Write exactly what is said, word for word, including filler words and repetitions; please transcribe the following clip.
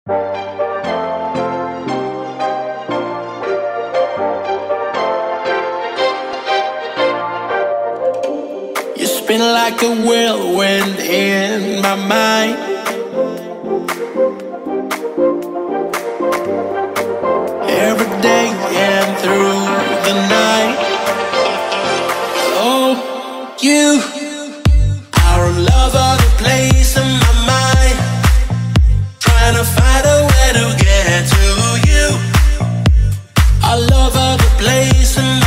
You spin like a whirlwind in my mind. Every day and through the night. Oh, you are all over the place in my mind, trying to find a way to get to you. All over the place in my